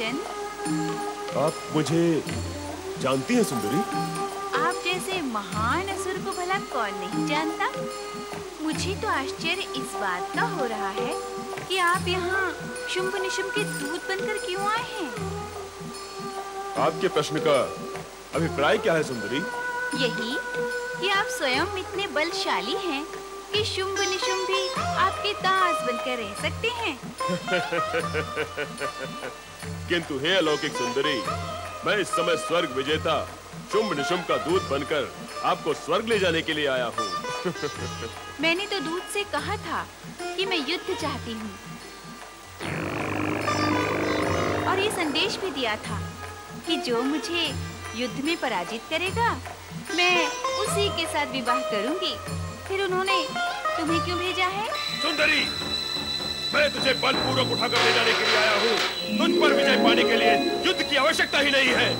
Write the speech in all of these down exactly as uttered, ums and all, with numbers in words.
लोचन। आप मुझे जानती हैं सुंदरी? आप जैसे महान असुर को भला कौन नहीं जानता। मुझे तो आश्चर्य इस बात का हो रहा है कि आप यहाँ शुंभ निशुंभ के दूत बनकर क्यों आए हैं? आपके प्रश्न का अभिप्राय क्या है सुंदरी? यही कि आप स्वयं इतने बलशाली हैं कि शुंभ निशुंभ भी आपके दास बनकर रह सकते हैं। किंतु हे अलौकिक सुंदरी, मैं इस समय स्वर्ग विजेता शुंभ निशुंभ का दूत बनकर आपको स्वर्ग ले जाने के लिए आया हूँ। मैंने तो दूत से कहा था कि मैं युद्ध चाहती हूँ और ये संदेश भी दिया था कि जो मुझे युद्ध में पराजित करेगा मैं उसी के साथ विवाह करूंगी। फिर उन्होंने तुम्हें क्यों भेजा है? सुंदरी, मैं तुझे बलपूर्वक उठाकर ले जाने के लिए आया हूँ। तुझ पर विजय पाने के लिए युद्ध की आवश्यकता ही नहीं है।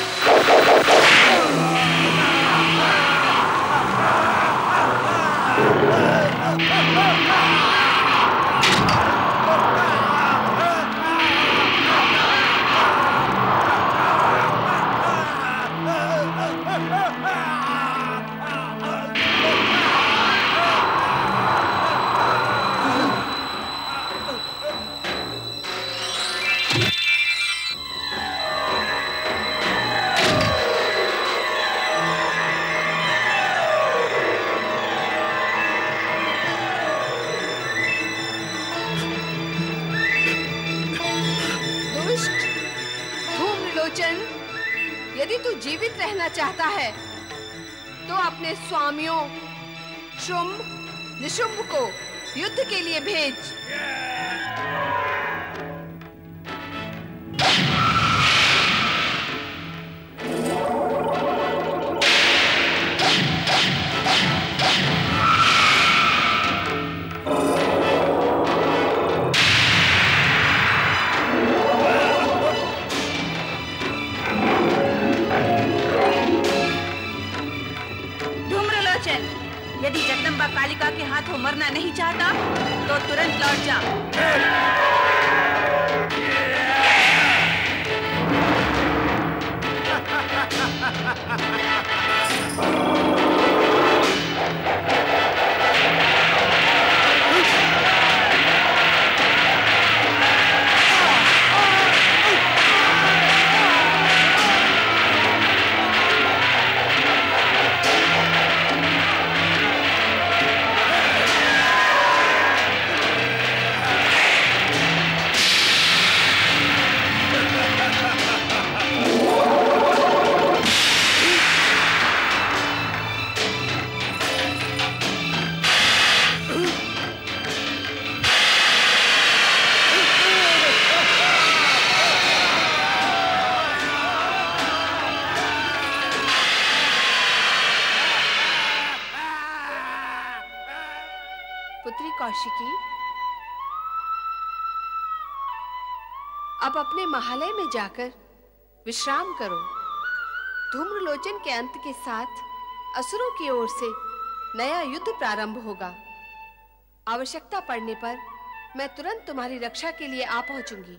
यदि तू जीवित रहना चाहता है तो अपने स्वामियों शुंभ निशुंभ को युद्ध के लिए भेज। यदि जगदम्बा कालिका के हाथों मरना नहीं चाहता तो तुरंत लौट जा। पुत्री कौशिकी, अब अपने महालय में जाकर विश्राम करो। धूम्रलोचन के अंत के साथ असुरों की ओर से नया युद्ध प्रारंभ होगा। आवश्यकता पड़ने पर मैं तुरंत तुम्हारी रक्षा के लिए आ पहुंचूंगी।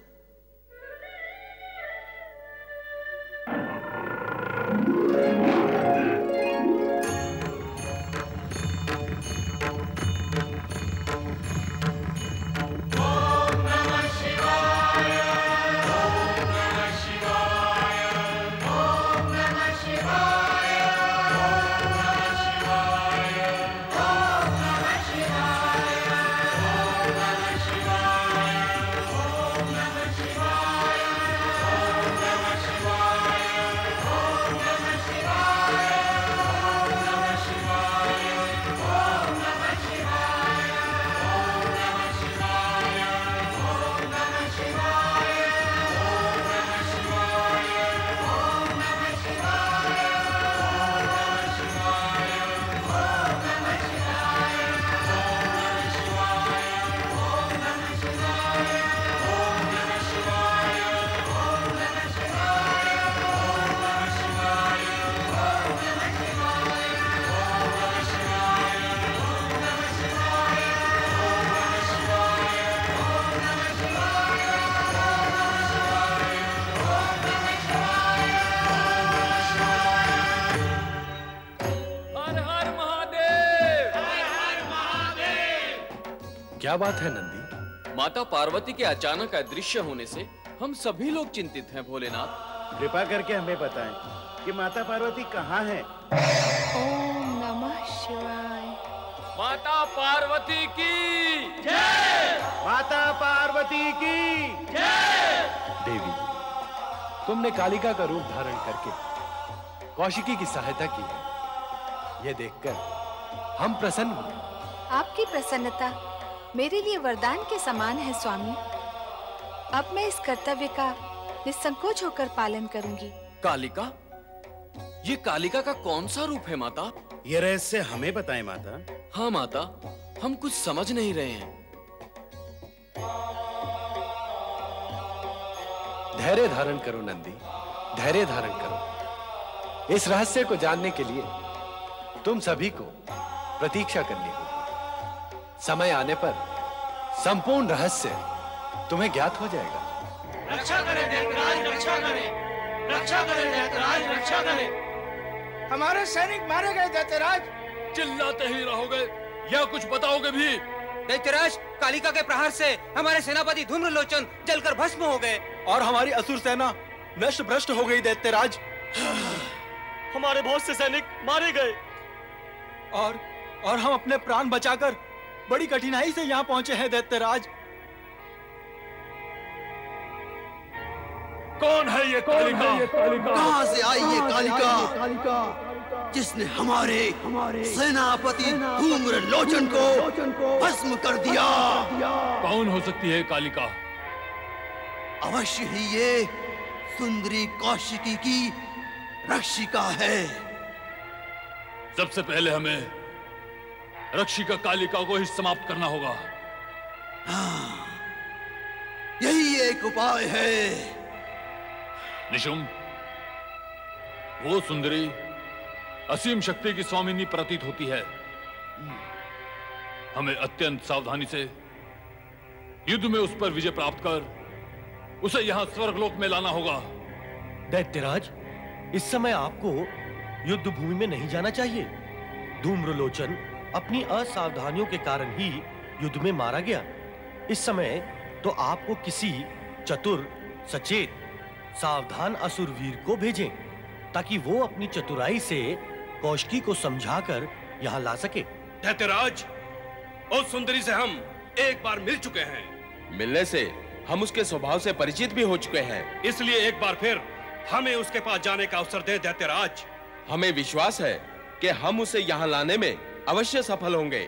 क्या बात है नंदी? माता पार्वती के अचानक अदृश्य होने से हम सभी लोग चिंतित हैं भोलेनाथ। कृपा करके हमें बताएं कि माता पार्वती कहाँ है। ओम नमः शिवाय। माता पार्वती की जय। माता पार्वती की जय। देवी, तुमने कालिका का रूप धारण करके कौशिकी की सहायता की है। यह देखकर हम प्रसन्न हुए। आपकी प्रसन्नता मेरे लिए वरदान के समान है स्वामी। अब मैं इस कर्तव्य का निसंकोच होकर पालन करूंगी। कालिका? ये कालिका का कौन सा रूप है माता? ये रहस्य हमें बताएं माता। हाँ माता, हम कुछ समझ नहीं रहे हैं। धैर्य धारण करो नंदी, धैर्य धारण करो। इस रहस्य को जानने के लिए तुम सभी को प्रतीक्षा करनी होगी। समय आने पर संपूर्ण रहस्य तुम्हें ज्ञात हो जाएगा। रक्षा करें दैत्यराज, रक्षा करें, रक्षा करें दैत्यराज, रक्षा करें। हमारे सैनिक मारे गए दैत्यराज। चिल्लाते ही रहोगे या कुछ बताओगे भी? दैत्यराज, कालिका के प्रहार से हमारे सेनापति धूम्रलोचन जलकर भस्म हो गए और हमारी असुर सेना नष्ट भ्रष्ट हो गई दैत्यराज। हमारे बहुत से सैनिक मारे गए और और हम अपने प्राण बचाकर बड़ी कठिनाई से यहाँ पहुंचे हैं दैत्यराज। कौन है ये कालिका? कहां से आई ये कालिका जिसने हमारे हमारे सेनापति धूम्रलोचन को भस्म कर दिया? कौन हो सकती है कालिका? अवश्य ही ये सुंदरी कौशिकी की रक्षिका है। सबसे पहले हमें रक्षिका कालिका को ही समाप्त करना होगा। हाँ, यही एक उपाय है। निशुम, वो सुंदरी असीम शक्ति की स्वामिनी प्रतीत होती है। हमें अत्यंत सावधानी से युद्ध में उस पर विजय प्राप्त कर उसे यहां स्वर्गलोक में लाना होगा। दैत्यराज, इस समय आपको युद्ध भूमि में नहीं जाना चाहिए। धूम्रलोचन अपनी असावधानियों के कारण ही युद्ध में मारा गया। इस समय तो आपको किसी चतुर, सचेत, सावधान असुरवीर को भेजें ताकि वो अपनी चतुराई से कौशिकी को समझाकर यहाँ ला सके। दैत्यराज, उस सुंदरी से हम एक बार मिल चुके हैं। मिलने से हम उसके स्वभाव से परिचित भी हो चुके हैं। इसलिए एक बार फिर हमें उसके पास जाने का अवसर दे दैत्यराज। हमें विश्वास है कि हम उसे यहाँ लाने में अवश्य सफल होंगे।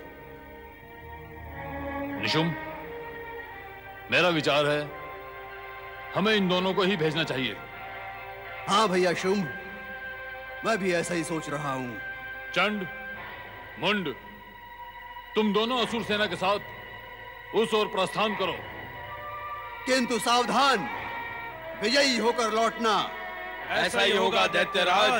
निशुम, मेरा विचार है हमें इन दोनों को ही भेजना चाहिए। हाँ भैया शुंभ, मैं भी ऐसा ही सोच रहा हूँ। चंड, मुंड, तुम दोनों असुर सेना के साथ उस ओर प्रस्थान करो। किंतु सावधान, विजयी होकर लौटना। ऐसा ही होगा दैत्यराज।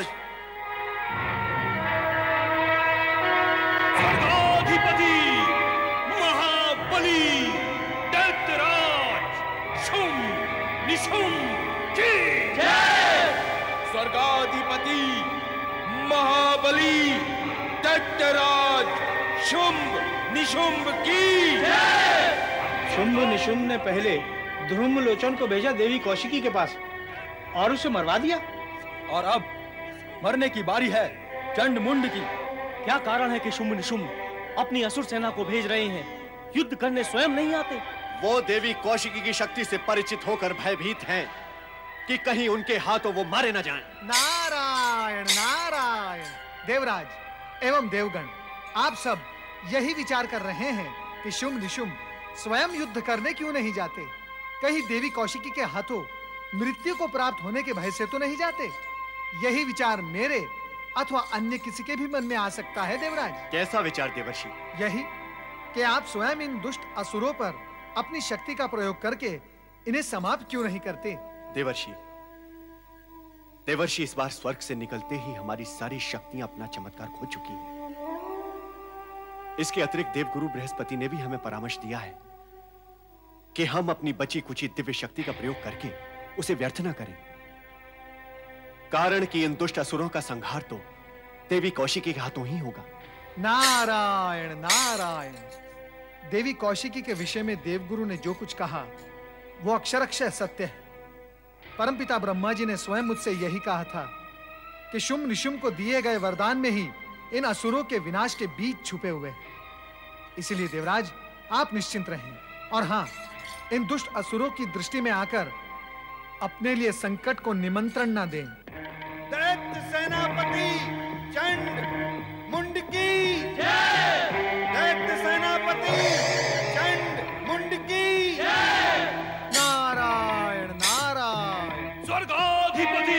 स्वर्गाधिपति महाबली दैत्यराज शुंभ निशुंभ की जय। स्वर्गाधिपति महाबली दैत्यराज शुंभ निशुंभ की जय। शुंभ निशुंभ ने पहले धूम्रलोचन को भेजा देवी कौशिकी के पास और उसे मरवा दिया, और अब मरने की बारी है चंड मुंड की। क्या कारण है कि शुंभ निशुंभ अपनी असुर सेना को भेज रहे हैं? युद्ध करने स्वयं नहीं आते। वो देवी कौशिकी की शक्ति से परिचित होकर भयभीत हैं कि कहीं उनके हाथों वो मारे न जाएं। नारायण नारायण। देवराज एवं देवगण, आप सब यही विचार कर रहे हैं कि शुंभ निशुंभ स्वयं युद्ध करने क्यों नहीं जाते? कहीं देवी कौशिकी के हाथों मृत्यु को प्राप्त होने के भय से तो नहीं जाते? यही विचार मेरे अथवा अन्य किसी के भी मन में आ सकता है देवराज। कैसा विचार देवर्षि? यही कि आप स्वयं इन दुष्ट असुरों पर अपनी शक्ति का प्रयोग करके इन्हें समाप्त क्यों नहीं करते? देवर्षि, देवर्षि, इस बार स्वर्ग से निकलते ही हमारी सारी शक्तियां अपना चमत्कार खो चुकी हैं। इसके अतिरिक्त देवगुरु बृहस्पति ने भी हमें परामर्श दिया है कि हम अपनी बची कुची दिव्य शक्ति का प्रयोग करके उसे व्यर्थ न करें, कारण कि इन दुष्ट असुरों का संहार तो देवी कौशिकी के हाथों ही होगा। नारायण नारायण। देवी कौशिकी के विषय में देवगुरु ने जो कुछ कहा वो अक्षरशः सत्य है। परमपिता ब्रह्मा जी ने स्वयं मुझसे यही कहा था कि शुंभ निशुंभ को दिए गए वरदान में ही इन असुरों के विनाश के बीज छुपे हुए हैं। इसीलिए देवराज, आप निश्चिंत रहें और हाँ, इन दुष्ट असुरों की दृष्टि में आकर अपने लिए संकट को निमंत्रण न दें। दैत्य सेनापति चंड मुंड की जय। दैत्य सेनापति चंड मुंड की जय। नारायण नारायण। स्वर्गाधिपति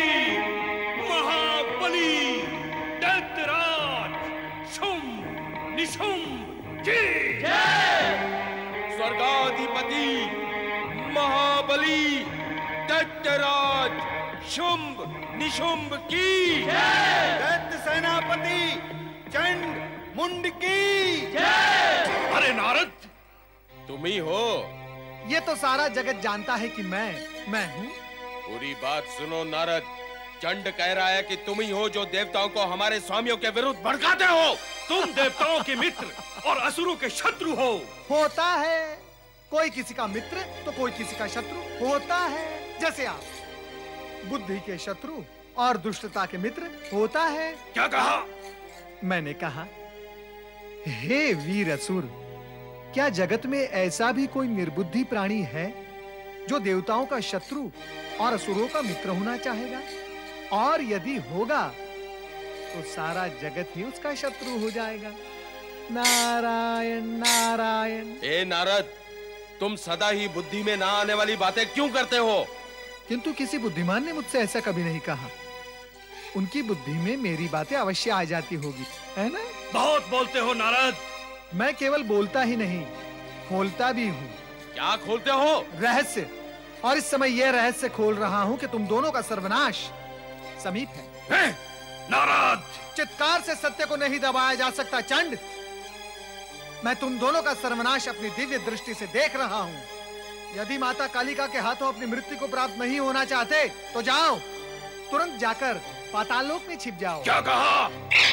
महाबली दैत्यराज शुंभ निशुंभ की जय। स्वर्गाधिपति महाबली दैत्यराज शुंभ निशुंभ की जय। दैत्य सेनापति चंड मुंड की जय। अरे नारद, तुम ही हो? ये तो सारा जगत जानता है कि मैं मैं हूँ। पूरी बात सुनो नारद। चंड कह रहा है कि तुम ही हो जो देवताओं को हमारे स्वामियों के विरुद्ध भड़काते हो। तुम देवताओं के मित्र और असुरों के शत्रु हो। होता है, कोई किसी का मित्र तो कोई किसी का शत्रु होता है। जैसे आप बुद्धि के शत्रु और दुष्टता के मित्र होता है। क्या कहा? मैंने कहा, हे वीर असुर, क्या जगत में ऐसा भी कोई निर्बुद्धि प्राणी है जो देवताओं का शत्रु और असुरों का मित्र होना चाहेगा? और यदि होगा तो सारा जगत ही उसका शत्रु हो जाएगा। नारायण नारायण। ए नारद, तुम सदा ही बुद्धि में ना आने वाली बातें क्यों करते हो? किंतु किसी बुद्धिमान ने मुझसे ऐसा कभी नहीं कहा। उनकी बुद्धि में मेरी बातें अवश्य आ जाती होगी, है ना? बहुत बोलते हो नारद। मैं केवल बोलता ही नहीं, खोलता भी हूँ। क्या खोलते हो? रहस्य। और इस समय यह रहस्य खोल रहा हूँ कि तुम दोनों का सर्वनाश समीप है। है? नारद! चित्कार से सत्य को नहीं दबाया जा सकता चंड। मैं तुम दोनों का सर्वनाश अपनी दिव्य दृष्टि से देख रहा हूँ। यदि माता कालिका के हाथों अपनी मृत्यु को प्राप्त नहीं होना चाहते तो जाओ, तुरंत जाकर पाताललोक में छिप जाओ। क्या कहा?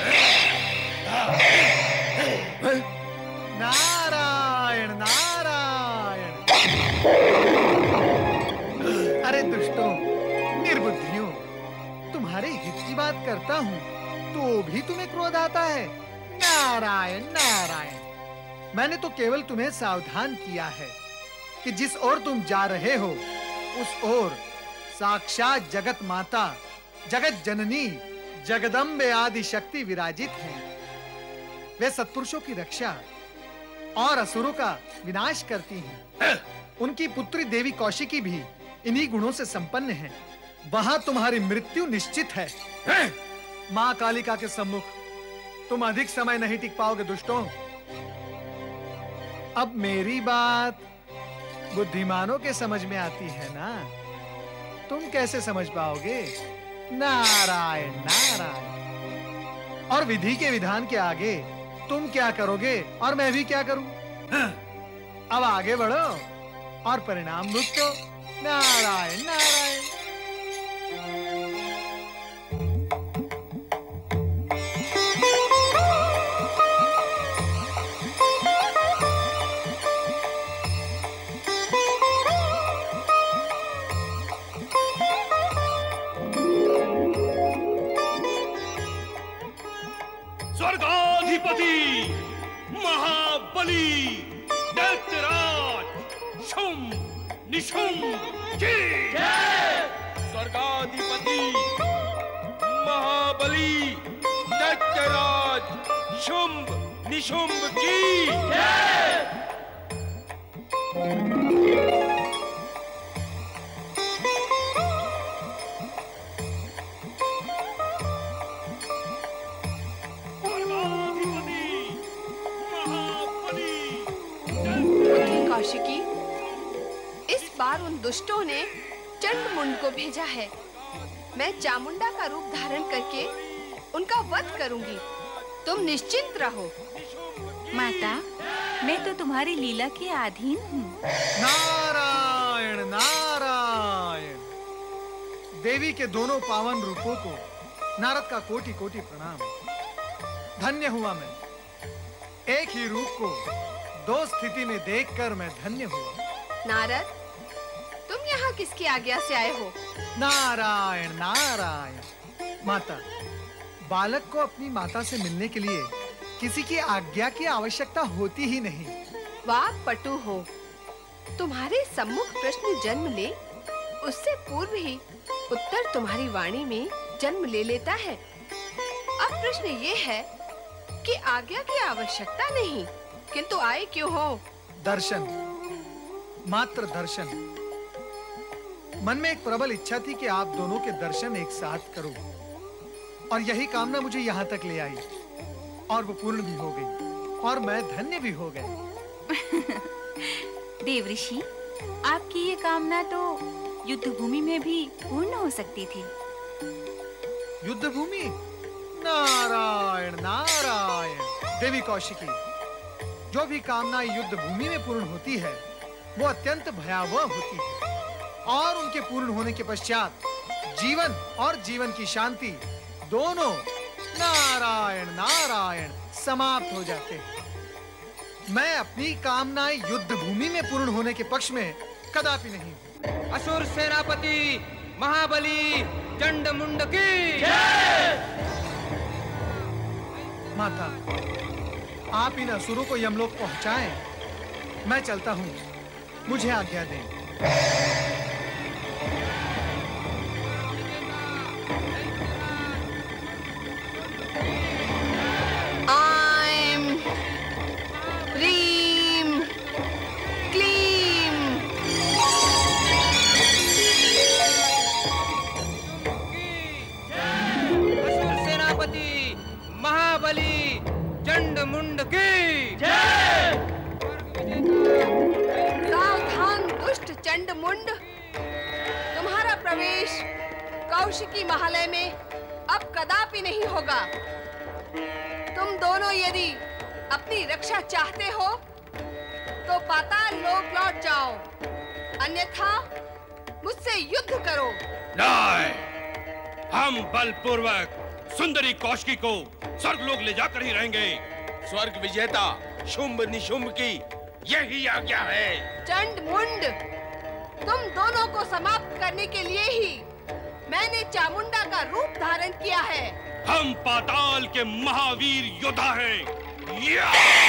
नारायण नारायण। अरे दुष्टों, निर्बुद्धियों, तुम्हारे हित की बात करता हूँ तो भी तुम्हें क्रोध आता है। नारायण नारायण। मैंने तो केवल तुम्हें सावधान किया है कि जिस ओर तुम जा रहे हो उस ओर साक्षात जगत माता, जगत जननी, जगदम्बे आदि शक्ति विराजित हैं। वे सत्पुरुषों की रक्षा और असुरों का विनाश करती हैं। उनकी पुत्री देवी कौशिकी भी इन्हीं गुणों से संपन्न है। वहां तुम्हारी मृत्यु निश्चित है। मां कालिका के सम्मुख तुम अधिक समय नहीं टिक पाओगे दुष्टों। अब मेरी बात बुद्धिमानों के समझ में आती है ना, तुम कैसे समझ पाओगे? नारायण नारायण। और विधि के विधान के आगे तुम क्या करोगे और मैं भी क्या करूं? अब आगे बढ़ो और परिणाम भुगतो। नारायण नारायण। स्वर्गाधिपति महाबली दैत्यराज शुंभ निशुंभ की जय। स्वर्गाधिपति महाबली दैत्यराज शुंभ निशुंभ की जय। कौशिकी, इस बार उन दुष्टों ने चंडमुंड को भेजा है। मैं चामुंडा का रूप धारण करके उनका वध करूंगी। तुम निश्चिंत रहो। माता, मैं तो तुम्हारी लीला के अधीन हूँ। नारायण नारायण। देवी के दोनों पावन रूपों को नारद का कोटि कोटि प्रणाम। धन्य हुआ मैं एक ही रूप को दो स्थिति में देखकर मैं धन्य हुआ। नारद, तुम यहाँ किसकी आज्ञा से आए हो? नारायण नारायण। माता, बालक को अपनी माता से मिलने के लिए किसी की आज्ञा की आवश्यकता होती ही नहीं। वाक पटु हो, तुम्हारे सम्मुख प्रश्न जन्म ले, उससे पूर्व ही उत्तर तुम्हारी वाणी में जन्म ले लेता है। अब प्रश्न ये है कि आज्ञा की आवश्यकता नहीं, किंतु आए क्यों हो? दर्शन, मात्र दर्शन। मन में एक प्रबल इच्छा थी कि आप दोनों के दर्शन एक साथ करूं, और यही कामना मुझे यहाँ तक ले आई, और वो पूर्ण भी हो गई, और मैं धन्य भी हो गया। देवऋषि, आपकी ये कामना तो युद्ध भूमि में भी पूर्ण हो सकती थी। युद्ध भूमि? नारायण नारायण। देवी कौशिकी, जो भी कामना युद्ध भूमि में पूर्ण होती है वो अत्यंत भयावह होती है, और उनके पूर्ण होने के पश्चात जीवन और जीवन की शांति दोनों नारायण नारायण समाप्त हो जाते हैं। मैं अपनी कामनाएं युद्ध भूमि में पूर्ण होने के पक्ष में कदापि नहीं हूं। असुर सेनापति महाबली चंडमुंड की जय। माता, आप इन असुरों को यमलोक पहुंचाएं। मैं चलता हूं, मुझे आज्ञा दें। आइम ह्रीम क्लीम। असुर सेनापति महाबली चंडमुंड की जय। सावधान दुष्ट चंडमुंड, तुम्हारा प्रवेश कौशिकी महालय में अब कदापि नहीं होगा। तुम दोनों यदि अपनी रक्षा चाहते हो तो पाताल लोक लौट जाओ, अन्यथा मुझसे युद्ध करो। नहीं, हम बलपूर्वक सुंदरी कौशिकी को स्वर्गलोक ले जाकर ही रहेंगे। स्वर्ग विजेता शुंभ निशुंभ की यही आज्ञा है। चंडमुंड, तुम दोनों को समाप्त करने के लिए ही मैंने चामुंडा का रूप धारण किया है। हम पाताल के महावीर योद्धा हैं। या!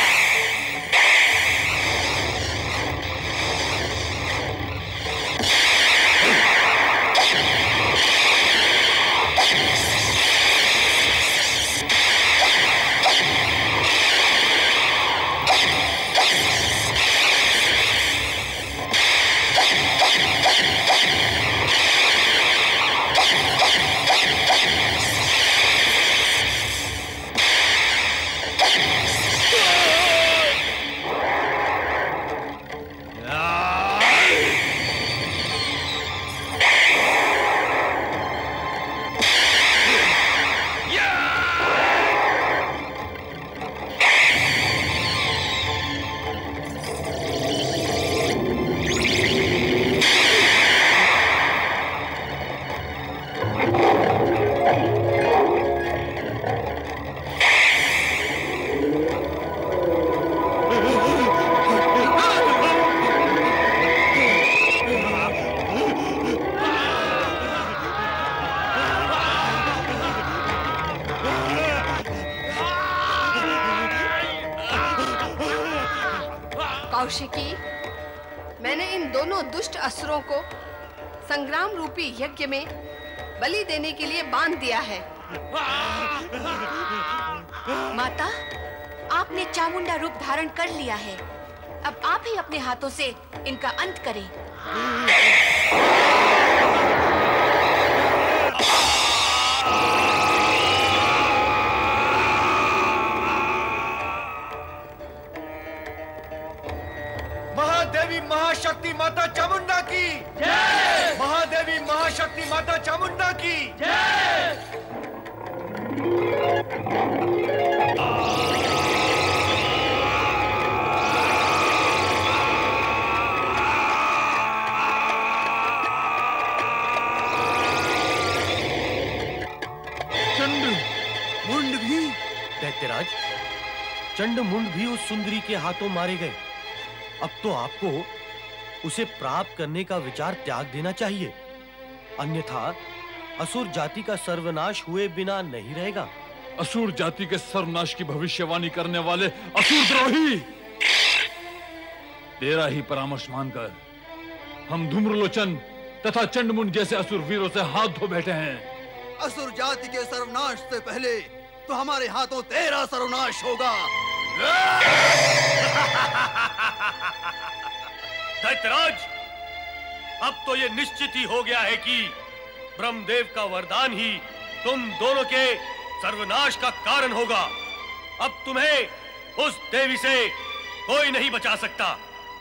कौशिकी, मैंने इन दोनों दुष्ट असुरों को संग्राम रूपी यज्ञ में बलि देने के लिए बांध दिया है। माता, आपने चामुंडा रूप धारण कर लिया है। अब आप ही अपने हाथों से इनका अंत करें। महादेवी महाशक्ति माता चामुंडा की जय। महादेवी महाशक्ति माता चामुंडा की जय। चंडमुंड भी? दैत्यराज, चंडमुंड भी उस सुंदरी के हाथों मारे गए। अब तो आपको उसे प्राप्त करने का विचार त्याग देना चाहिए, अन्यथा असुर जाति का सर्वनाश हुए बिना नहीं रहेगा। असुर जाति के सर्वनाश की भविष्यवाणी करने वाले असुर द्रोही, तेरा ही परामर्श मानकर हम धूम्रलोचन तथा चंडमुंड जैसे असुर वीरों से हाथ धो बैठे हैं। असुर जाति के सर्वनाश से पहले तो हमारे हाथों तेरा सर्वनाश होगा। दैत्यराज, अब तो ये निश्चित ही हो गया है कि ब्रह्मदेव का वरदान ही तुम दोनों के सर्वनाश का कारण होगा। अब तुम्हें उस देवी से कोई नहीं बचा सकता।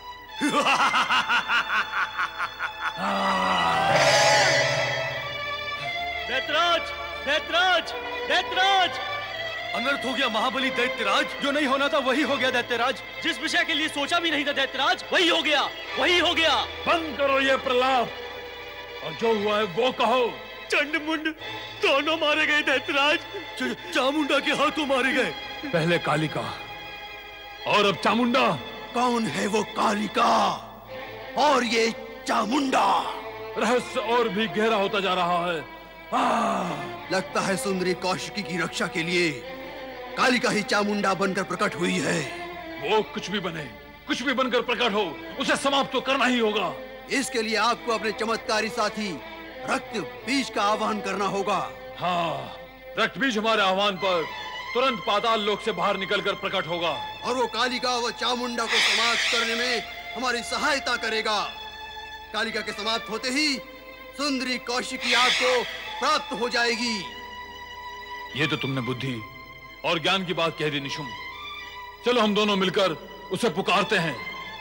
दैत्यराज, दैत्यराज, दैत्यराज! अनर्थ हो गया महाबली दैत्यराज। जो नहीं होना था वही हो गया दैत्यराज। जिस विषय के लिए सोचा भी नहीं था दैत्यराज, वही हो गया, वही हो गया। बंद करो ये प्रलाप और जो हुआ है वो कहो। चंडमुंड दोनों मारे गए दैत्यराज। चामुंडा के हाथों मारे गए। पहले कालिका और अब चामुंडा। कौन है वो कालिका और ये चामुंडा? रहस्य और भी गहरा होता जा रहा है। लगता है सुंदरी कौशिकी की रक्षा के लिए कालिका ही चामुंडा बनकर प्रकट हुई है। वो कुछ भी बने, कुछ भी बनकर प्रकट हो, उसे समाप्त तो करना ही होगा। इसके लिए आपको अपने चमत्कारी साथी रक्त बीज का आह्वान करना होगा। हाँ, रक्त बीज हमारे आह्वान पर तुरंत पाताल लोक से बाहर निकलकर प्रकट होगा और वो कालिका व चामुंडा को समाप्त करने में हमारी सहायता करेगा। कालिका के समाप्त होते ही सुंदरी कौशिकी आपको प्राप्त हो जाएगी। ये तो तुमने बुद्धि और ज्ञान की बात कह दी निशुम। चलो हम दोनों मिलकर उसे पुकारते हैं।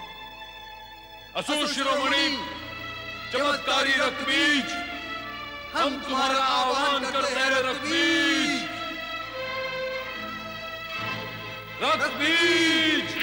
असुर शिरोमणि चमत्कारी रक्त बीज, हम तुम्हारा आह्वान करते हैं। रक्त बीज, रक्त बीज।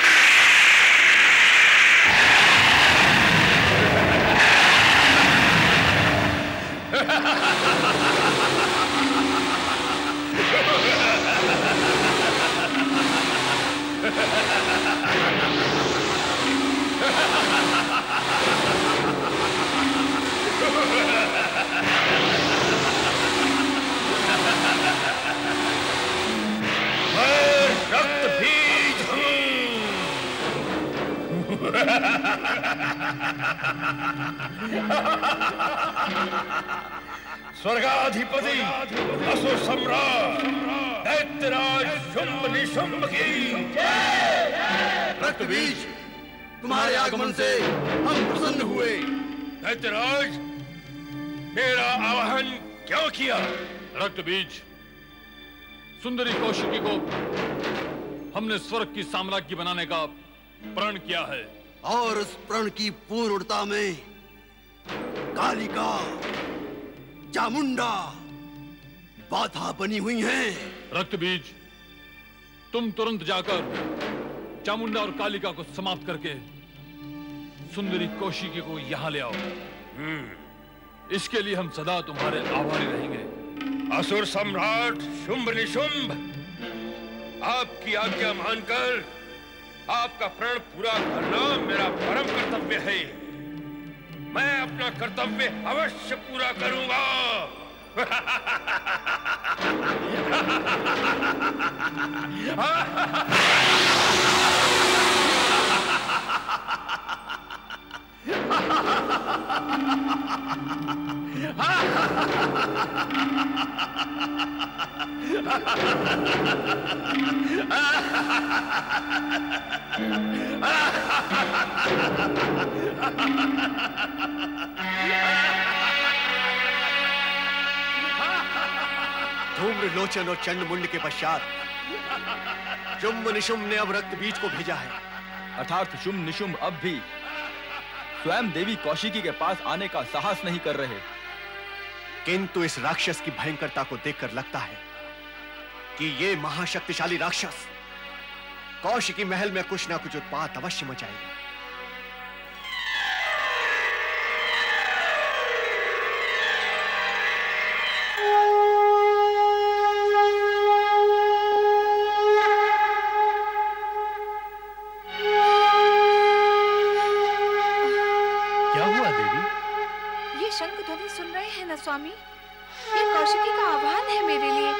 स्वर्गाधिपति असुर सम्राट दैत्यराज शुंभ निशुंभ की रक्त बीज, तुम्हारे आगमन से हम प्रसन्न हुए। दैत्यराज, मेरा आह्वान क्यों किया? रक्त बीज, सुंदरी कौशिकी को हमने स्वर्ग की साम्राज्य बनाने का प्रण किया है और उस प्रण की पूर्णता में कालिका चामुंडा बाधा बनी हुई हैं। रक्त बीज, तुम तुरंत जाकर चामुंडा और कालिका को समाप्त करके सुंदरी कौशिकी को यहां ले आओ। इसके लिए हम सदा तुम्हारे आभारी रहेंगे। असुर सम्राट शुंभ निशुंभ, आपकी आज्ञा मानकर आपका प्रण पूरा करना मेरा परम कर्तव्य है। मैं अपना कर्तव्य अवश्य पूरा करूंगा। धूम्रलोचन और चंडमुंड के पश्चात शुंभ निशुंभ ने अब रक्त बीज को भेजा है। अर्थात शुंभ निशुंभ अब भी स्वयं देवी कौशिकी के पास आने का साहस नहीं कर रहे। किंतु इस राक्षस की भयंकरता को देखकर लगता है कि ये महाशक्तिशाली राक्षस कौशिकी महल में कुछ ना कुछ उत्पात अवश्य मचाएगा। ये कौशिकी का आह्वान है मेरे लिए।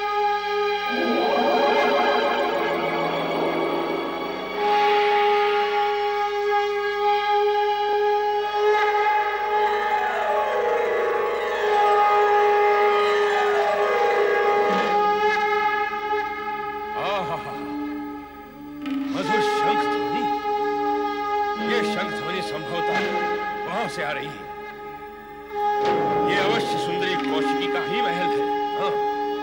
मधुर शंख ध्वनि, ये शंख ध्वनि संभवतः वहां से आ रही है। ये अवश्य सुंदरी कौशिकी का ही महल है। हाँ।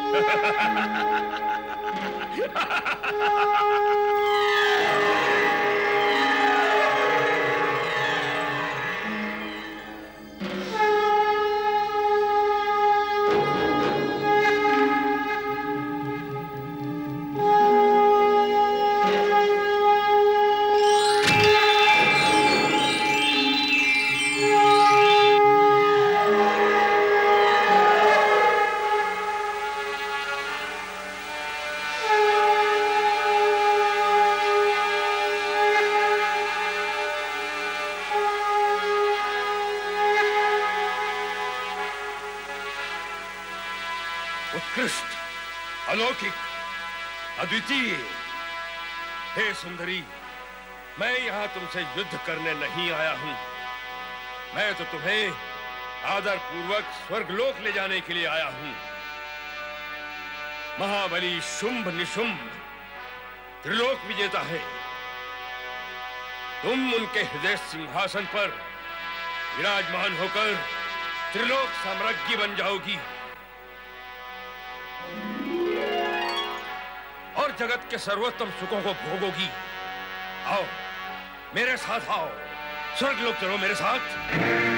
उत्कृष्ट, अलौकिक, अद्वितीय। हे सुंदरी, मैं यहां तुमसे युद्ध करने नहीं आया हूं। मैं तो तुम्हें आदर पूर्वक स्वर्गलोक ले जाने के लिए आया हूं। महाबली शुंभ निशुंभ त्रिलोक विजेता है। तुम उनके हृदय सिंहासन पर विराजमान होकर त्रिलोक साम्राज्ञी बन जाओगी और जगत के सर्वोत्तम सुखों को भोगोगी। आओ मेरे साथ आओ, स्वर्गलोक चलो मेरे साथ।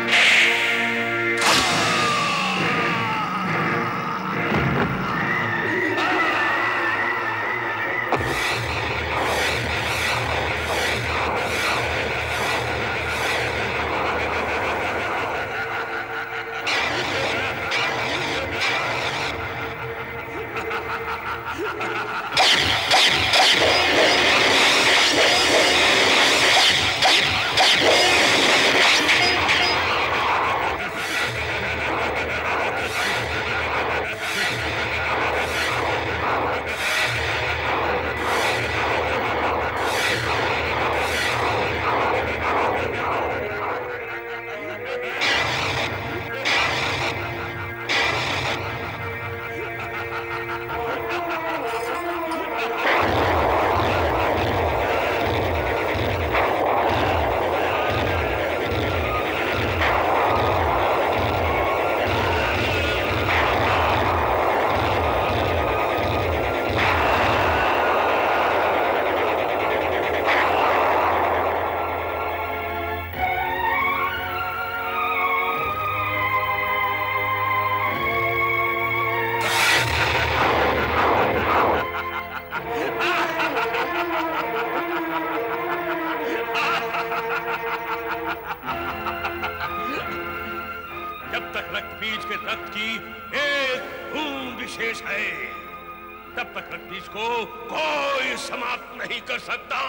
जब तक रक्त बीज के रक्त की एक बूंद विशेष है, तब तक रक्त बीज को कोई समाप्त नहीं कर सकता।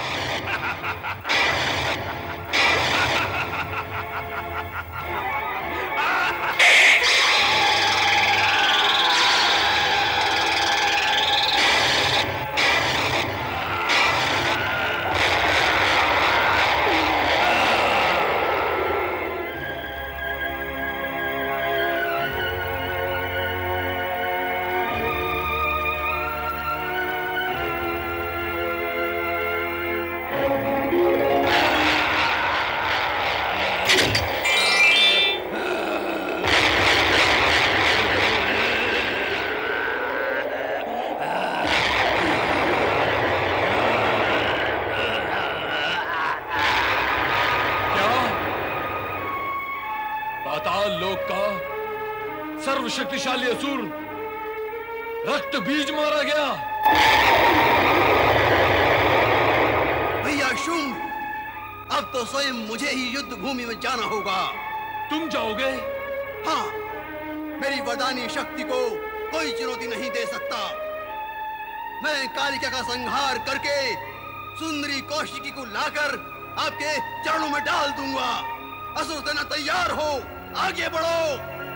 शक्तिशाली असुर रक्त बीज मारा गया। भैया शुंभ, अब तो स्वयं मुझे ही युद्ध भूमि में जाना होगा। तुम जाओगे? हाँ, मेरी वरदानी शक्ति को कोई चुनौती नहीं दे सकता। मैं कालिका का संहार करके सुंदरी कौशिकी को लाकर आपके चरणों में डाल दूंगा। असुर सेना तैयार हो, आगे बढ़ो।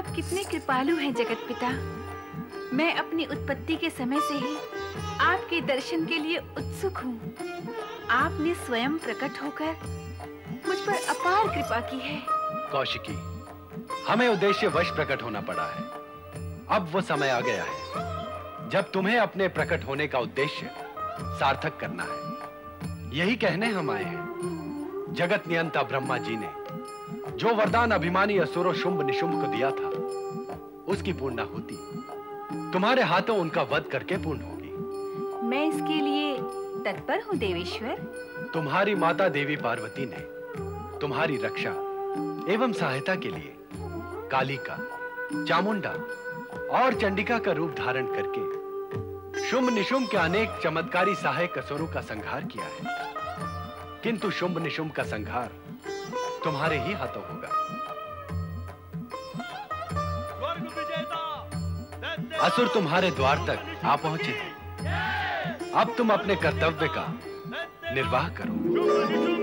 आप कितने कृपालु हैं जगत पिता। मैं अपनी उत्पत्ति के समय से ही आपके दर्शन के लिए उत्सुक हूँ। आपने स्वयं प्रकट होकर मुझ पर अपार कृपा की है। कौशिकी, हमें उद्देश्य वश प्रकट होना पड़ा है। अब वो समय आ गया है जब तुम्हें अपने प्रकट होने का उद्देश्य सार्थक करना है। यही कहने हम आए हैं। जगत नियंता ब्रह्मा जी ने जो वरदान अभिमानी असुरों शुंभ निशुंभ को दिया था, उसकी पूर्णाहुति तुम्हारे हाथों उनका वध करके पूर्ण होगी। मैं इसके लिए तत्पर हूँ देवेश्वर। तुम्हारी माता देवी पार्वती ने तुम्हारी रक्षा एवं सहायता के लिए कालिका, चामुंडा और चंडिका का रूप धारण करके शुंभ निशुंभ के अनेक चमत्कारी सहायक असुरों का संहार किया है। किंतु शुंभ निशुंभ का संहार तुम्हारे ही हाथों होगा। असुर तुम्हारे द्वार तक आ पहुंचे हैं। अब तुम अपने कर्तव्य का निर्वाह करो।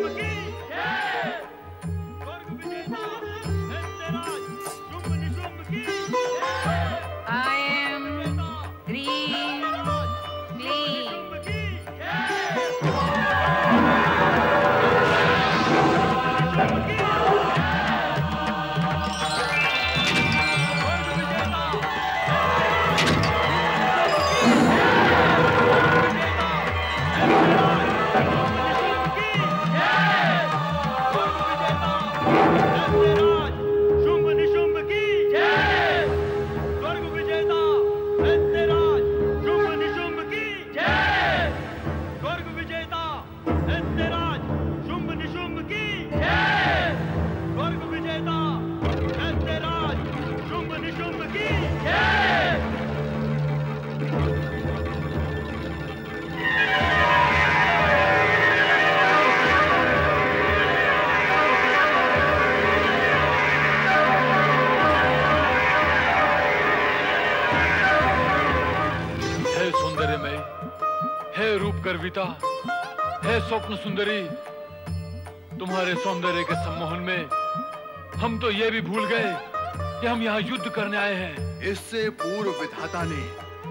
गर्विता, हे स्वप्न सुंदरी, तुम्हारे सौंदर्य के सम्मोहन में हम तो ये भी भूल गए कि हम यहाँ युद्ध करने आए हैं। इससे पूर्व विधाता ने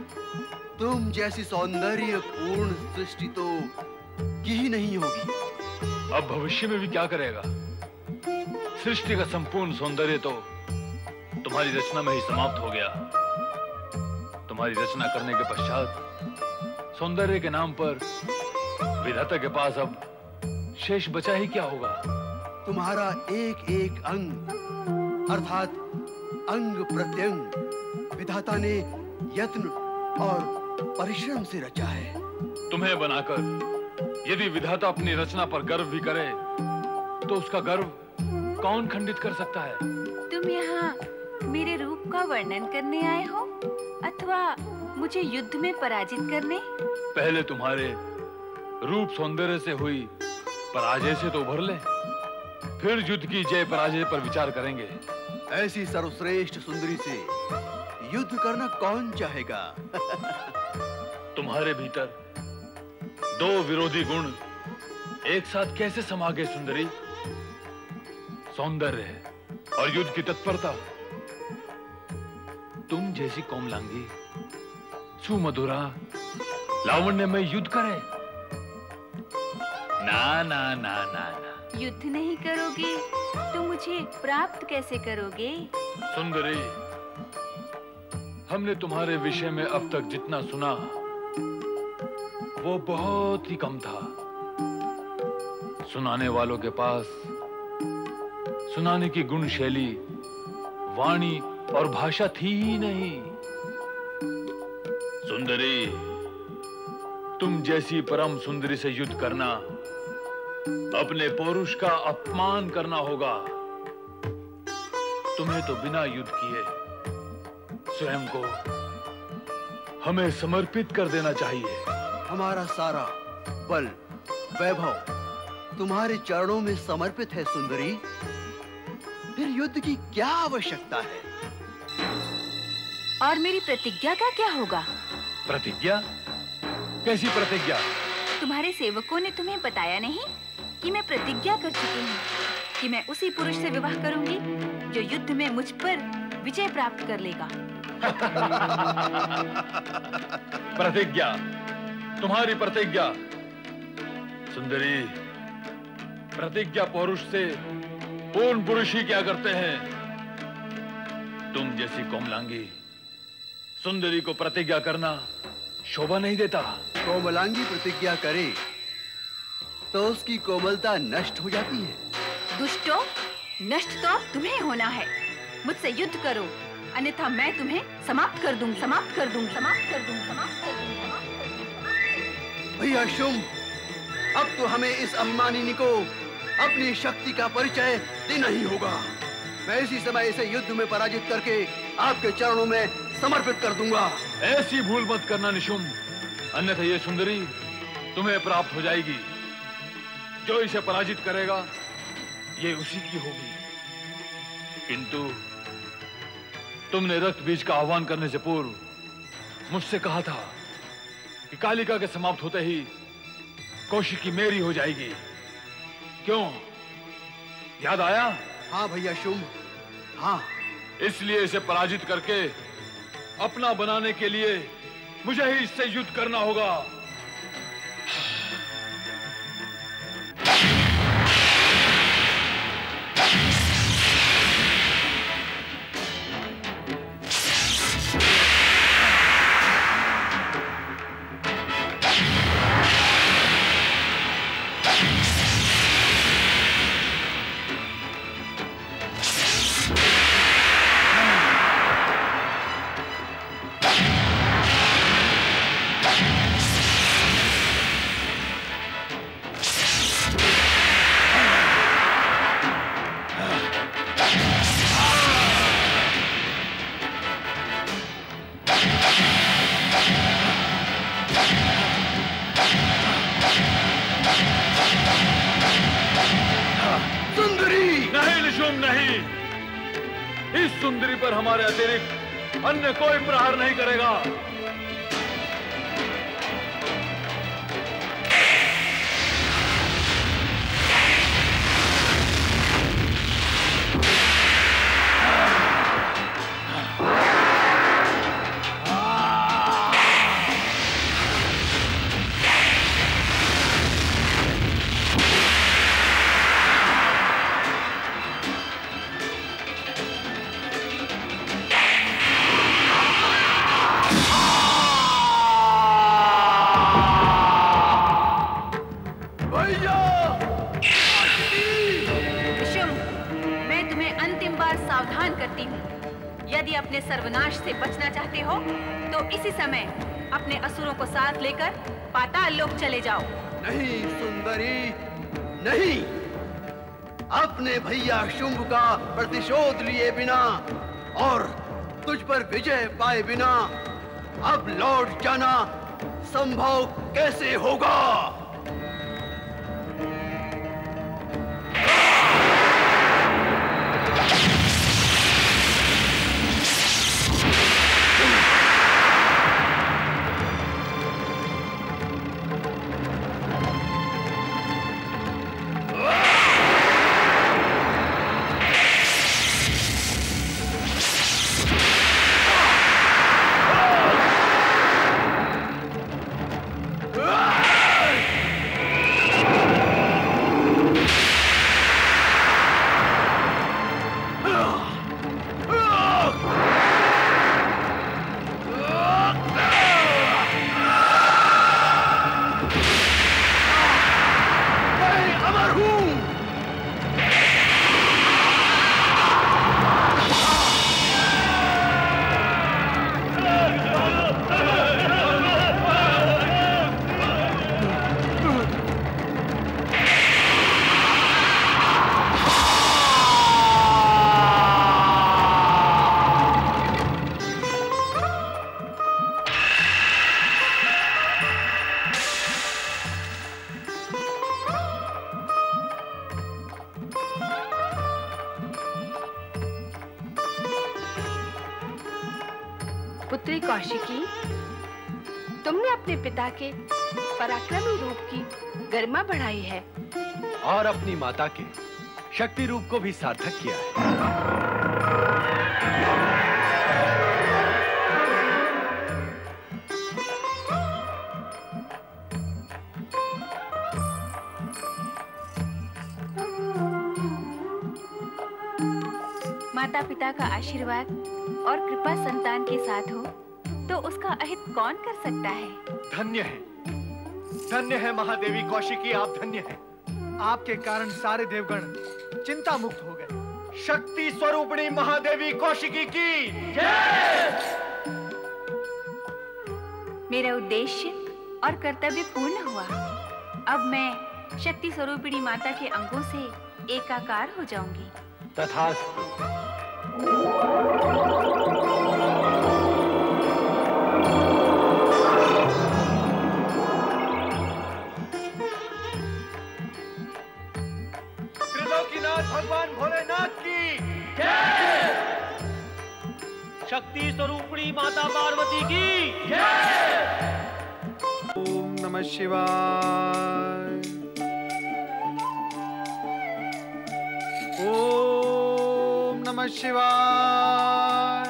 तुम जैसी सौंदर्य पूर्ण सृष्टि तो की ही नहीं होगी। अब भविष्य में भी क्या करेगा? सृष्टि का संपूर्ण सौंदर्य तो तुम्हारी रचना में ही समाप्त हो गया। तुम्हारी रचना करने के पश्चात सौंदर्य के नाम पर विधाता के पास अब शेष बचा ही क्या होगा? तुम्हारा एक एक अंग अर्थात अंग प्रत्यंग विधाता ने यत्न और परिश्रम से रचा है। तुम्हें बनाकर यदि विधाता अपनी रचना पर गर्व भी करे तो उसका गर्व कौन खंडित कर सकता है? तुम यहाँ मेरे रूप का वर्णन करने आए हो अथवा मुझे युद्ध में पराजित करने? पहले तुम्हारे रूप सौंदर्य से हुई पराजय से तो उभर ले, फिर युद्ध की जय पराजय पर विचार करेंगे। ऐसी सर्वश्रेष्ठ सुंदरी से युद्ध करना कौन चाहेगा? तुम्हारे भीतर दो विरोधी गुण एक साथ कैसे समा गए सुंदरी? सौंदर्य और युद्ध की तत्परता। तुम जैसी कोमलांगी, सुमधुरा, लावण्य में युद्ध करे? ना ना ना ना ना। युद्ध नहीं करोगे तो मुझे प्राप्त कैसे करोगे? सुंदरी, हमने तुम्हारे विषय में अब तक जितना सुना वो बहुत ही कम था। सुनाने वालों के पास सुनाने की गुण शैली, वाणी और भाषा थी ही नहीं। सुंदरी, तुम जैसी परम सुंदरी से युद्ध करना अपने पौरुष का अपमान करना होगा। तुम्हें तो बिना युद्ध किए स्वयं को हमें समर्पित कर देना चाहिए। हमारा सारा बल, वैभव तुम्हारे चरणों में समर्पित है सुंदरी। फिर युद्ध की क्या आवश्यकता है? और मेरी प्रतिज्ञा का क्या होगा? प्रतिज्ञा? कैसी प्रतिज्ञा? तुम्हारे सेवकों ने तुम्हें बताया नहीं कि मैं प्रतिज्ञा कर चुकी हूँ कि मैं उसी पुरुष से विवाह करूंगी जो युद्ध में मुझ पर विजय प्राप्त कर लेगा। प्रतिज्ञा, तुम्हारी प्रतिज्ञा। सुंदरी, प्रतिज्ञा पौरुष से पूर्ण पुरुष ही क्या करते हैं। तुम जैसी कोमलांगी सुंदरी को प्रतिज्ञा करना शोभा नहीं देता। कोमलांगी प्रतिज्ञा करे तो उसकी कोमलता नष्ट हो जाती है। दुष्टो, नष्ट तो अब तुम्हें होना है। मुझसे युद्ध करो, अन्यथा मैं तुम्हें समाप्त कर दूं, समाप्त कर दूं, समाप्त कर दूं, समाप्त कर दूं, समाप्त कर दूं। भैया शुंभ, अब तो हमें इस अभिमानिनी को अपनी शक्ति का परिचय देना ही होगा। मैं इसी समय इसे युद्ध में पराजित करके आपके चरणों में समर्पित कर दूंगा। ऐसी भूल मत करना निशुंभ, अन्यथा ये सुंदरी तुम्हें प्राप्त हो जाएगी। जो इसे पराजित करेगा ये उसी की होगी। किंतु तुमने रक्त बीज का आह्वान करने से पूर्व मुझसे कहा था कि कालिका के समाप्त होते ही कौशिकी मेरी हो जाएगी। क्यों, याद आया? हाँ भैया शुंभ, हाँ। इसलिए इसे पराजित करके अपना बनाने के लिए मुझे ही इससे युद्ध करना होगा। सुंदरी पर हमारे अतिरिक्त अन्य कोई प्रहार नहीं करेगा। यदि अपने सर्वनाश से बचना चाहते हो तो इसी समय अपने असुरों को साथ लेकर पाताल लोक चले जाओ। नहीं सुंदरी, नहीं। अपने भैया शुंभ का प्रतिशोध लिए बिना और तुझ पर विजय पाए बिना अब लौट जाना संभव कैसे होगा? पुत्री कौशिकी, तुमने अपने पिता के पराक्रमी रूप की गरिमा बढ़ाई है और अपनी माता के शक्ति रूप को भी सार्थक किया है। माता पिता का आशीर्वाद और कृपा संतान के साथ हो तो उसका अहित कौन कर सकता है। धन्य है, धन्य है महादेवी कौशिकी, आप धन्य हैं। आपके कारण सारे देवगण चिंता मुक्त हो गए। शक्ति स्वरूपिणी महादेवी कौशिकी की जय। मेरा उद्देश्य और कर्तव्य पूर्ण हुआ। अब मैं शक्ति स्वरूपिणी माता के अंगों से एकाकार हो जाऊंगी। तथास्तु। त्रिलोकीनाथ भगवान भोलेनाथ की जय। शक्ति स्वरूपिणी माता पार्वती की जय। ओम नमः शिवाय। ओम नमः शिवाय।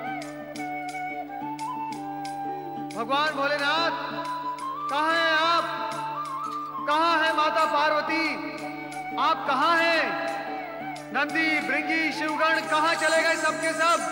भगवान भोलेनाथ, कहाँ हैं आप? कहाँ है माता पार्वती? आप कहाँ हैं? नंदी, भृंगी, शिवगण कहाँ चले गए सबके सब?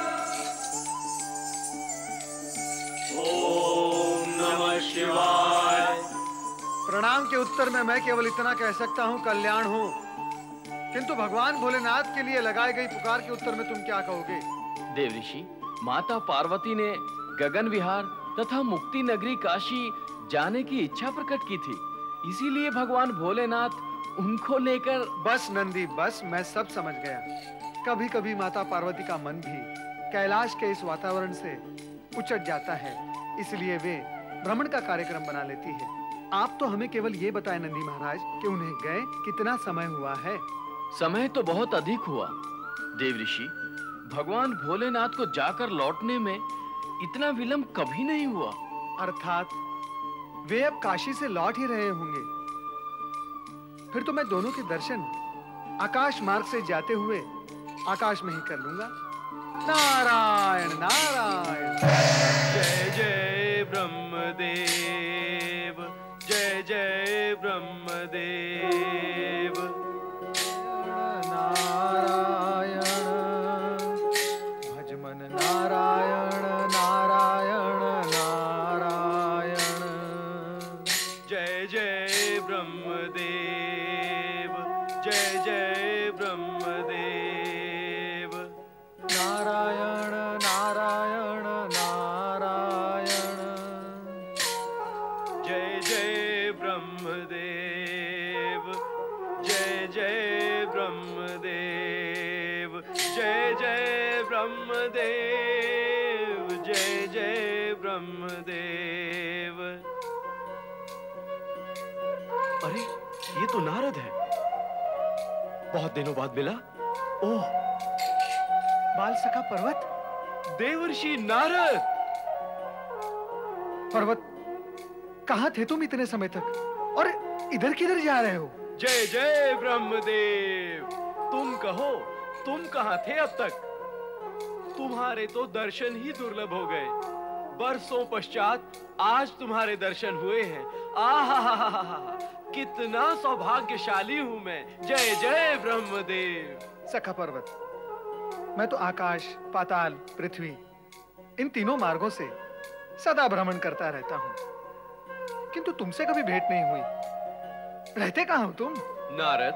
ओम नमः शिवाय। प्रणाम के उत्तर में मैं केवल इतना कह सकता हूँ, कल्याण हो। किंतु भगवान भोलेनाथ के लिए लगाई गई पुकार के उत्तर में तुम क्या कहोगे? देव ऋषि, माता पार्वती ने गगन विहार तथा मुक्ति नगरी काशी जाने की इच्छा प्रकट की थी, इसीलिए भगवान भोलेनाथ उनको लेकर। बस नंदी बस, मैं सब समझ गया। कभी कभी माता पार्वती का मन भी कैलाश के इस वातावरण से उचट जाता है, इसलिए वे भ्रमण का कार्यक्रम बना लेती है। आप तो हमें केवल ये बताएं नंदी महाराज कि उन्हें गए कितना समय हुआ है? समय तो बहुत अधिक हुआ देव ऋषि। भगवान भोलेनाथ को जाकर लौटने में इतना विलंब कभी नहीं हुआ। अर्थात वे अब काशी से लौट ही रहे होंगे। फिर तो मैं दोनों के दर्शन आकाश मार्ग से जाते हुए आकाश में ही कर लूंगा। नारायण नारायण। जय जय ब्रह्मदेव, जय जय ब्रह्मदेव। नारायण भजमन नारायण नारायण नारायण। जय जय ब्रह्मदेव, जय जय ब्रह्मदेव। नारायण नारायण नारायण। जय जय ब्रह्मदेव, जय जय ब्रह्मदेव, जय जय ब्रह्मदेव, जय जय ब्रह्मदेव। अरे ये तो नारद है, बहुत दिनों बाद मिला। ओह, बाल सखा पर्वत, देवर्षि नारद। पर्वत, कहाँ थे तुम इतने समय तक और इधर किधर जा रहे हो? जय जय ब्रह्मदेव। तुम कहो, तुम कहाँ थे अब तक? तुम्हारे तो दर्शन ही दुर्लभ हो गए। बरसों पश्चात आज तुम्हारे दर्शन हुए हैं। आहा, कितना सौभाग्यशाली हूँ मैं। जय जय ब्रह्मदेव। सखा पर्वत, मैं तो आकाश, पाताल, पृथ्वी इन तीनों मार्गों से सदा भ्रमण करता रहता हूँ, किंतु तुमसे कभी भेंट नहीं हुई। रहते कहाँ हो तुम? नारद,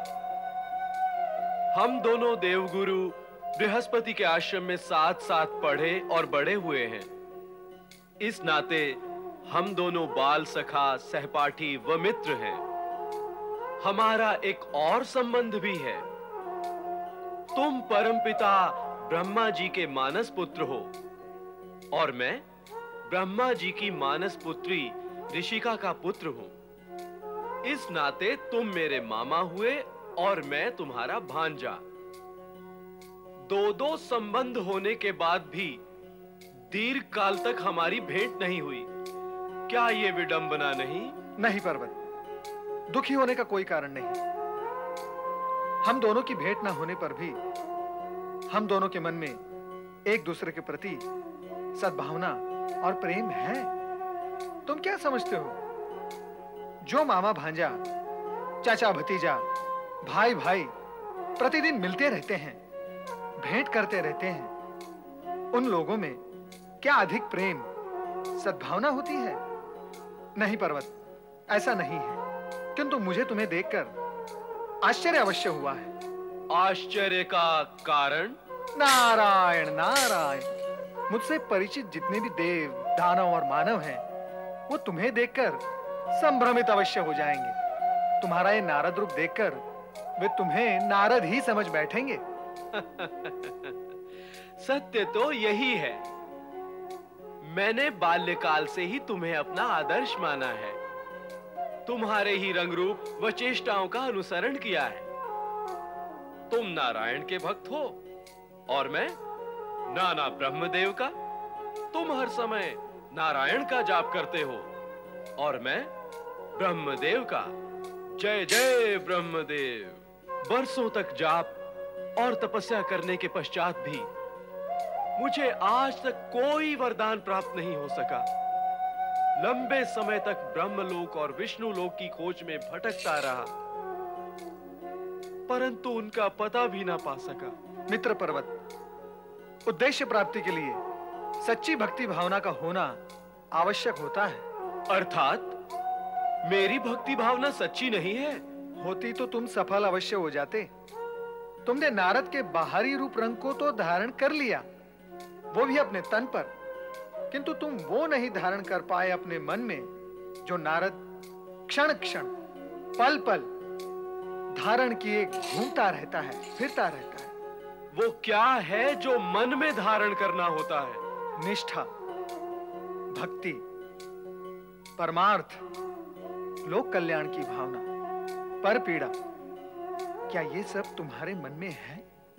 हम दोनों देवगुरु बृहस्पति के आश्रम में साथ साथ पढ़े और बड़े हुए हैं। इस नाते हम दोनों बाल सखा, सहपाठी व मित्र हैं। हमारा एक और संबंध भी है। तुम परमपिता ब्रह्मा जी के मानस पुत्र हो और मैं ब्रह्मा जी की मानस पुत्री ऋषिका का पुत्र हूं। इस नाते तुम मेरे मामा हुए और मैं तुम्हारा भांजा। दो दो संबंध होने के बाद भी दीर्घ काल तक हमारी भेंट नहीं हुई। क्या ये विडंबना नहीं? नहीं पर्वत, दुखी होने का कोई कारण नहीं। हम दोनों की भेंट न होने पर भी हम दोनों के मन में एक दूसरे के प्रति सद्भावना और प्रेम है। तुम क्या समझते हो? जो मामा भांजा, चाचा भतीजा, भाई भाई प्रतिदिन मिलते रहते हैं, भेंट करते रहते हैं, उन लोगों में क्या अधिक प्रेम, सद्भावना होती है? नहीं पर्वत, ऐसा नहीं है। किंतु मुझे तुम्हें देखकर आश्चर्य अवश्य हुआ है। आश्चर्य का कारण? नारायण नारायण, मुझसे परिचित जितने भी देव, दानव और मानव हैं, वो तुम्हें देखकर संभ्रमित अवश्य हो जाएंगे। तुम्हारा ये नारद रूप देखकर वे तुम्हें नारद ही समझ बैठेंगे। सत्य तो यही है। मैंने बाल्यकाल से ही तुम्हें अपना आदर्श माना है, तुम्हारे ही रंग रूप व चेष्टाओं का अनुसरण किया है। तुम नारायण के भक्त हो और मैं नाना ब्रह्मदेव का। तुम हर समय नारायण का जाप करते हो और मैं ब्रह्मदेव का। जय जय ब्रह्मदेव। बरसों तक जाप और तपस्या करने के पश्चात भी मुझे आज तक कोई वरदान प्राप्त नहीं हो सका। लंबे समय तक ब्रह्मलोक और विष्णुलोक की खोज में भटकता रहा, परंतु उनका पता भी ना पा सका। मित्र पर्वत, उद्देश्य प्राप्ति के लिए सच्ची भक्ति भावना का होना आवश्यक होता है। अर्थात मेरी भक्ति भावना सच्ची नहीं है? होती तो तुम सफल अवश्य हो जाते। तुमने नारद के बाहरी रूप रंग को तो धारण कर लिया, वो भी अपने तन पर, किंतु तुम वो नहीं धारण कर पाए अपने मन में, जो नारद क्षण क्षण, पल पल धारण किए घूमता रहता है, फिरता रहता है। वो क्या है जो मन में धारण करना होता है? निष्ठा, भक्ति, परमार्थ, लोक कल्याण की भावना, पर पीड़ा, क्या ये सब तुम्हारे मन में है?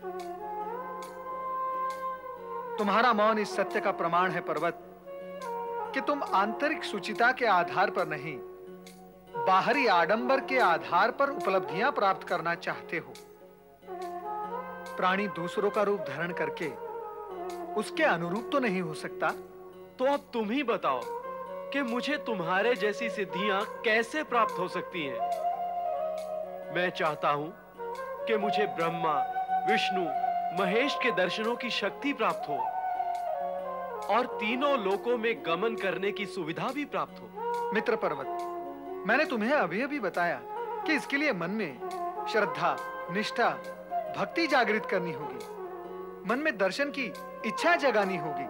तुम्हारा मौन इस सत्य का प्रमाण है पर्वत, कि तुम आंतरिक सुचिता के आधार पर नहीं, बाहरी आडंबर के आधार पर उपलब्धियां प्राप्त करना चाहते हो। प्राणी दूसरों का रूप धारण करके उसके अनुरूप तो नहीं हो सकता। तो अब तुम ही बताओ कि मुझे तुम्हारे जैसी सिद्धियां कैसे प्राप्त हो सकती हैं? मैं चाहता हूं कि मुझे ब्रह्मा, विष्णु, महेश के दर्शनों की शक्ति प्राप्त हो और तीनों लोकों में गमन करने की सुविधा भी प्राप्त हो। मित्र पर्वत, मैंने तुम्हें अभी अभी बताया कि इसके लिए मन में श्रद्धा, निष्ठा, भक्ति जागृत करनी होगी, मन में दर्शन की इच्छा जगानी होगी।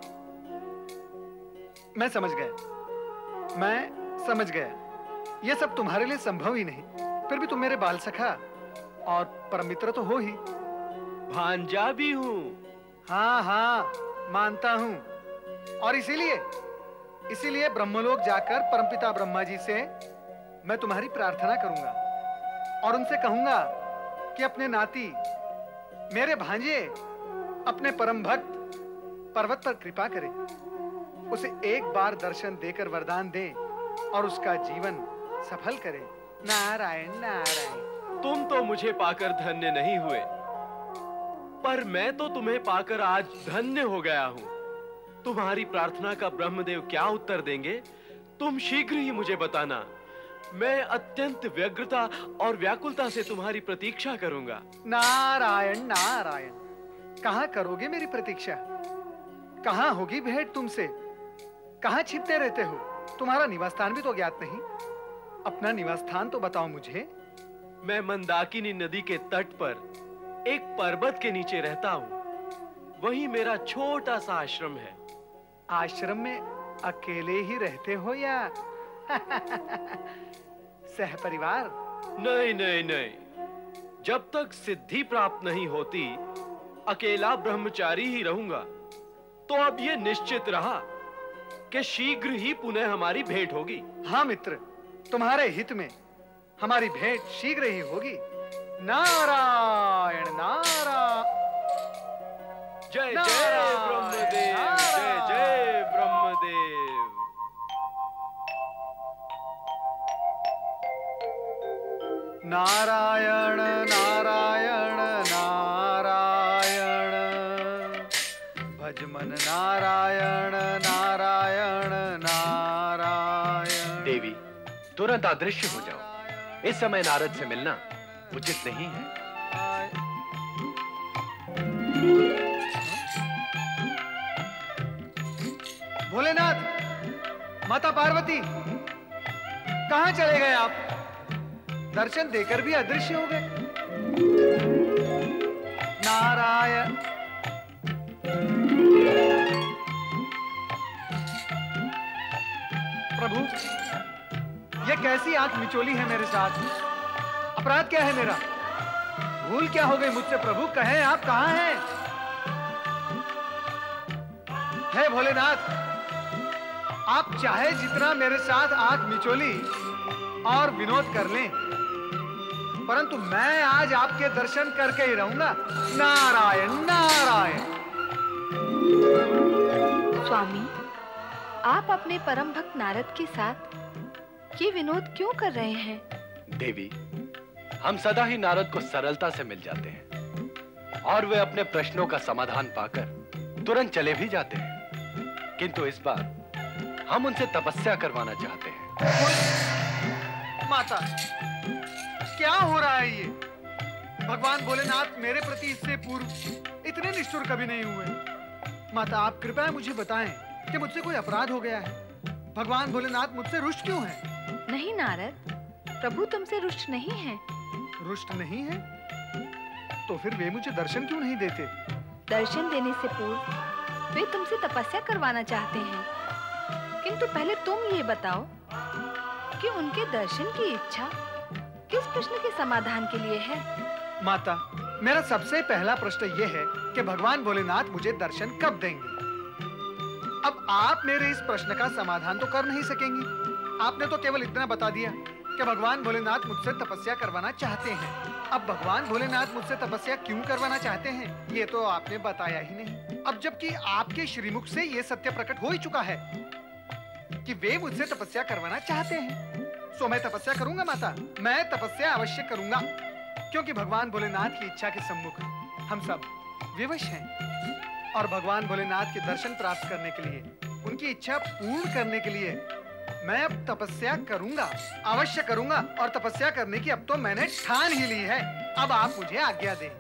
मैं समझ गया, मैं समझ गया। यह सब तुम्हारे लिए संभव ही नहीं, फिर भी तुम मेरे बाल सखा और परम मित्र तो हो ही। भांजा भी हूं। हाँ हाँ, मानता हूं। और इसीलिए इसीलिए ब्रह्मलोक जाकर परमपिता ब्रह्मा जी से मैं तुम्हारी प्रार्थना करूंगा और उनसे कहूंगा कि अपने नाती, मेरे भांजे, अपने परम भक्त पर्वत पर कृपा करें, उसे एक बार दर्शन देकर वरदान दे और उसका जीवन सफल करे। नारायण नारायण। तुम तो मुझे पाकर धन्य नहीं हुए, पर मैं तो तुम्हें पाकर आज धन्य हो गया हूं। तुम्हारी प्रार्थना का ब्रह्मदेव क्या उत्तर देंगे, तुम शीघ्र ही मुझे बताना। मैं अत्यंत व्यग्रता और व्याकुलता से तुम्हारी प्रतीक्षा करूंगा। नारायण नारायण। कहां करोगे मेरी प्रतीक्षा? कहां होगी भेंट तुमसे? कहां छिपते रहते हो? तुम्हारा निवास स्थान भी तो ज्ञात नहीं। अपना निवास स्थान तो बताओ मुझे। मैं मंदाकिनी नदी के तट पर एक पर्वत के नीचे रहता हूं। वही मेरा छोटा सा आश्रम है। आश्रम में अकेले ही रहते हो या सहपरिवार? नहीं नहीं नहीं, जब तक सिद्धि प्राप्त नहीं होती अकेला ब्रह्मचारी ही रहूंगा। तो अब यह निश्चित रहा कि शीघ्र ही पुनः हमारी भेंट होगी। हाँ मित्र, तुम्हारे हित में हमारी भेंट शीघ्र ही होगी। नारायण नारायण। जय जय ब्रह्मदेव, जय जय ब्रह्मदेव। नारायण नारायण नारायण, भज मन नारायण नारायण नारायण। देवी, तुरंत अदृश्य हो जाओ। इस समय नारद से मिलना उचित नहीं है। भोलेनाथ, माता पार्वती, कहां चले गए आप? दर्शन देकर भी अदृश्य हो गए। नारायण। प्रभु, ये कैसी आंख मिचोली है मेरे साथ? अपराध क्या है मेरा? भूल क्या हो गई मुझसे प्रभु? कहें आप कहां हैं? हे भोलेनाथ, आप चाहे जितना मेरे साथ आंख मिचोली और विनोद कर लें, परंतु मैं आज आपके दर्शन करके ही रहूंगा। नारायण नारायण। स्वामी, आप अपने परम भक्त नारद के साथ ये विनोद क्यों कर रहे हैं? देवी, हम सदा ही नारद को सरलता से मिल जाते हैं और वे अपने प्रश्नों का समाधान पाकर तुरंत चले भी जाते हैं, किंतु इस बार हम उनसे तपस्या करवाना चाहते हैं। माता, क्या हो रहा है ये? भगवान भोलेनाथ मेरे प्रति इससे पूर्व इतने निष्ठुर कभी नहीं हुए। माता, आप कृपया मुझे बताएं कि मुझसे कोई अपराध हो गया है। भगवान भोलेनाथ मुझसे रुष्ट क्यों हैं? नहीं नारद, प्रभु तुमसे रुष्ट नहीं हैं। रुष्ट नहीं है? तो फिर वे मुझे दर्शन क्यों नहीं देते? दर्शन देने से पूर्व वे तुमसे तपस्या करवाना चाहते हैं, किंतु पहले तुम ये बताओ कि उनके दर्शन की इच्छा किस प्रश्न के समाधान के लिए है? माता, मेरा सबसे पहला प्रश्न ये है कि भगवान भोलेनाथ मुझे दर्शन कब देंगे? अब आप मेरे इस प्रश्न का समाधान तो कर नहीं सकेंगी। आपने तो केवल इतना बता दिया कि भगवान भोलेनाथ मुझसे तपस्या करवाना चाहते हैं। अब भगवान भोलेनाथ मुझसे तपस्या क्यों करवाना चाहते हैं, ये तो आपने बताया ही नहीं। अब जबकि आपके श्रीमुख से ये सत्य प्रकट हो ही चुका है कि वे मुझसे तपस्या करवाना चाहते हैं, सो मैं तपस्या करूंगा माता। मैं तपस्या अवश्य करूंगा, क्योंकि भगवान भोलेनाथ की इच्छा के सम्मुख हम सब विवश हैं और भगवान भोलेनाथ के दर्शन प्राप्त करने के लिए, उनकी इच्छा पूर्ण करने के लिए मैं अब तपस्या करूंगा, अवश्य करूंगा। और तपस्या करने की अब तो मैंने ठान ही ली है। अब आप मुझे आज्ञा दें।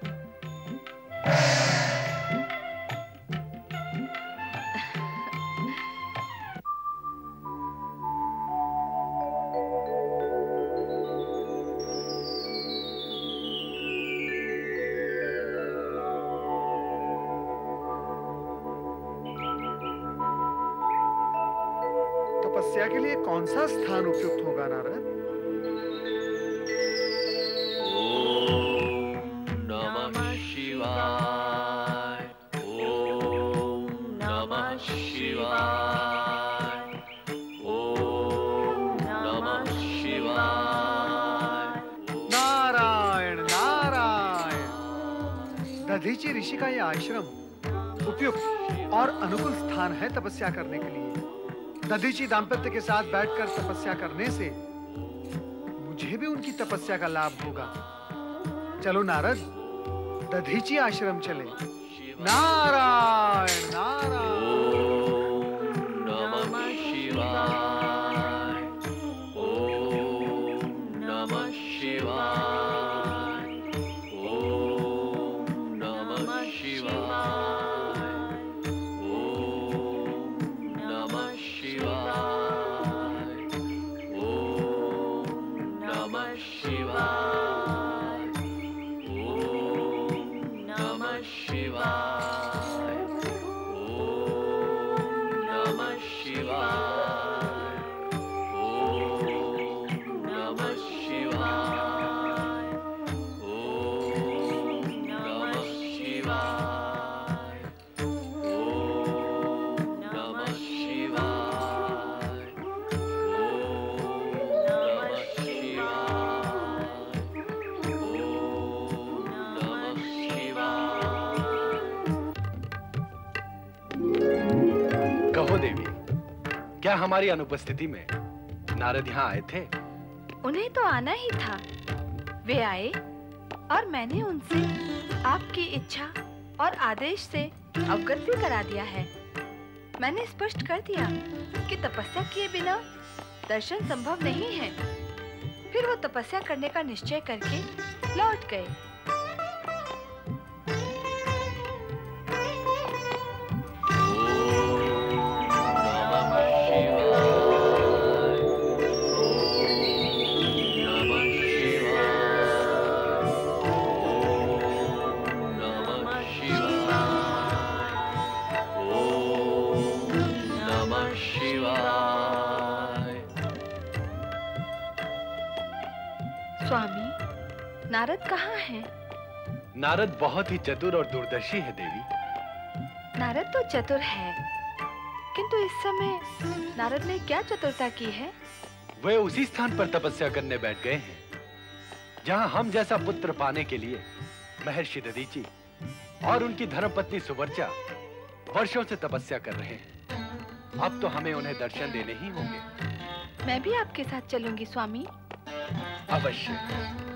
तपस्या के लिए कौन सा स्थान उपयुक्त होगा नारद? ओम नमः शिवाय। ओम नमः शिवाय। ओम नमः शिवाय। नारायण नारायण। दधीचि ऋषि का यह आश्रम उपयुक्त और अनुकूल स्थान है तपस्या करने के लिए। दधीचि दाम्पत्य के साथ बैठकर तपस्या करने से मुझे भी उनकी तपस्या का लाभ होगा। चलो नारद, दधीचि आश्रम चले। नारायण नारायण। ओम नमः शिवाय। ओम नमः शिवाय। ओम नमः शिवाय। ओम नमः शिवाय। ओम नमः शिवाय। ओम नमः शिवाय। ओम नमः शिवाय। ओम नमः शिवाय। ओम नमः शिवाय। ओम नमः शिवाय। कहो देवी, क्या हमारी अनुपस्थिति में नारद यहाँ आए थे? उन्हें तो आना ही था। वे आए और मैंने उनसे आपकी इच्छा और आदेश से अवगत भी करा दिया है। मैंने स्पष्ट कर दिया कि तपस्या किए बिना दर्शन संभव नहीं है। फिर वो तपस्या करने का निश्चय करके लौट गए। नारद कहाँ हैं? नारद बहुत ही चतुर और दूरदर्शी है देवी। नारद तो चतुर है, किंतु इस समय नारद ने क्या चतुरता की है? वे उसी स्थान पर तपस्या करने बैठ गए हैं जहां हम जैसा पुत्र पाने के लिए महर्षि दधीचि और उनकी धर्मपत्नी सुवर्चा वर्षों से तपस्या कर रहे हैं। अब तो हमें उन्हें दर्शन देने ही होंगे। मैं भी आपके साथ चलूंगी स्वामी। अवश्य।